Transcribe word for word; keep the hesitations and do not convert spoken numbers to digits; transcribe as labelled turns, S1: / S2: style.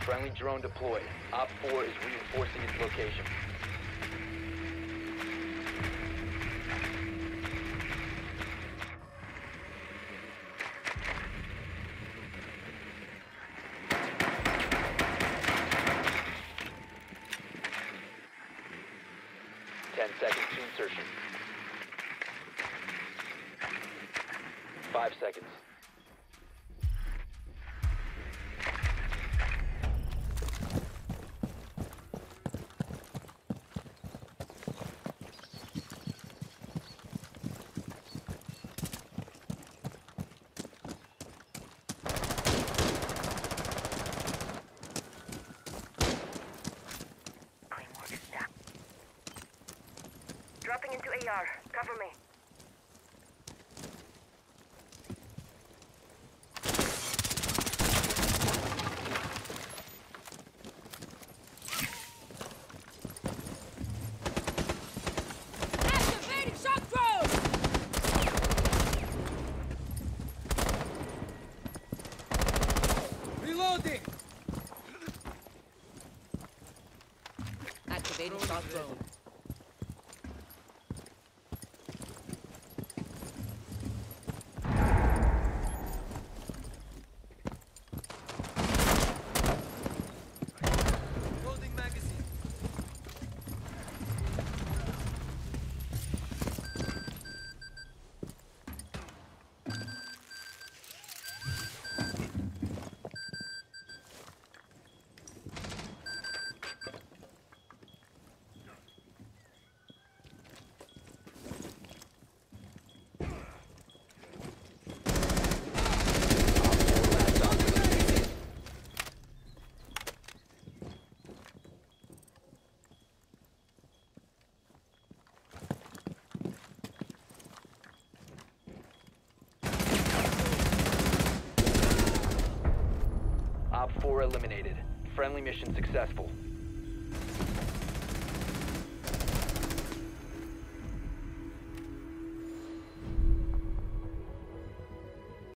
S1: Friendly drone deployed. Op four is reinforcing its location. Ten seconds to insertion. Five seconds.
S2: Dropping into A R. Cover me.
S3: Activating shock drone!
S4: Reloading!
S3: Activating shock drone.
S4: Loading magazine.
S1: Op four eliminated. Friendly mission successful.